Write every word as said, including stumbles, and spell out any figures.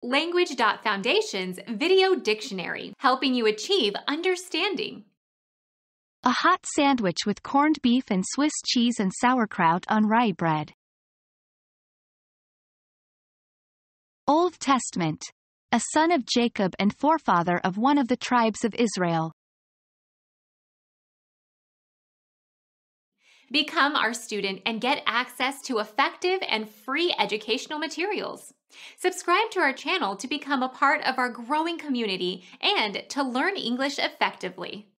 Language.Foundation's Video Dictionary, helping you achieve understanding. A hot sandwich with corned beef and Swiss cheese and sauerkraut on rye bread. Old Testament. A son of Jacob and forefather of one of the tribes of Israel. Become our student and get access to effective and free educational materials. Subscribe to our channel to become a part of our growing community and to learn English effectively.